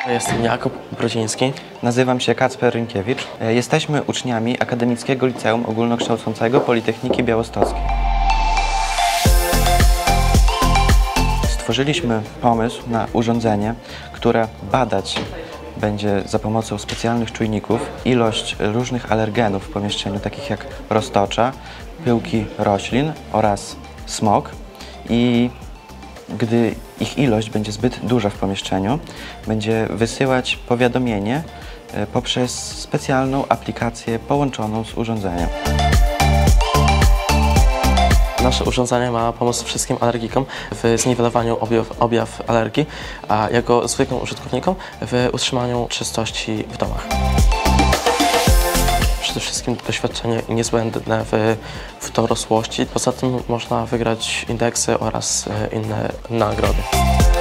Jestem Jakub Brodziński. Nazywam się Kacper Rynkiewicz. Jesteśmy uczniami Akademickiego Liceum Ogólnokształcącego Politechniki Białostockiej. Stworzyliśmy pomysł na urządzenie, które badać będzie za pomocą specjalnych czujników ilość różnych alergenów w pomieszczeniu, takich jak roztocza, pyłki roślin oraz smog. I gdy ich ilość będzie zbyt duża w pomieszczeniu, będzie wysyłać powiadomienie poprzez specjalną aplikację połączoną z urządzeniem. Nasze urządzenie ma pomóc wszystkim alergikom w zniwelowaniu objaw alergii, a jako zwykłym użytkownikom w utrzymaniu czystości w domach. Przede wszystkim doświadczenie niezbędne w dorosłości. Poza tym można wygrać indeksy oraz inne nagrody.